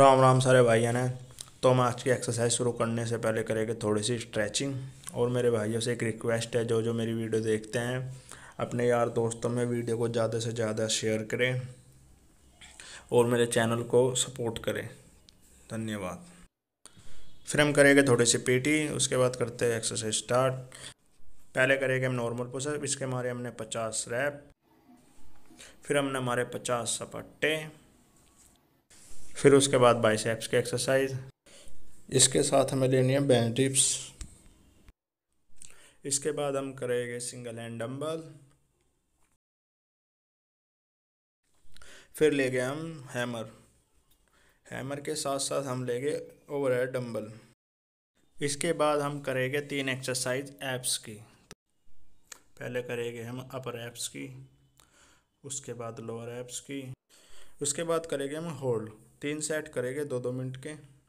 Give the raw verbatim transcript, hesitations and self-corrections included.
राम राम सारे भाइयों ने। तो हम आज की एक्सरसाइज शुरू करने से पहले करेंगे थोड़ी सी स्ट्रेचिंग। और मेरे भाइयों से एक रिक्वेस्ट है, जो जो मेरी वीडियो देखते हैं अपने यार दोस्तों में वीडियो को ज़्यादा से ज़्यादा शेयर करें और मेरे चैनल को सपोर्ट करें। धन्यवाद। फिर हम करेंगे थोड़ी सी पीटी, उसके बाद करते हैं एक्सरसाइज स्टार्ट। पहले करेंगे हम नॉर्मल पुशअप, इसके मारे हमने पचास रैप, फिर हमने हमारे पचास सपाटे, फिर उसके बाद बाइसेप्स की एक्सरसाइज। इसके साथ हमें लेनी है बेंच डिप्स। इसके बाद हम करेंगे सिंगल हैंड डंबल, फिर लेंगे हम हैमर। हैमर के साथ साथ हम लेंगे ओवरहेड डंबल। इसके बाद हम करेंगे तीन एक्सरसाइज एब्स की। पहले करेंगे हम अपर एब्स की, उसके बाद लोअर एब्स की, उसके बाद करेंगे हम होल्ड। तीन सेट करेंगे दो दो मिनट के।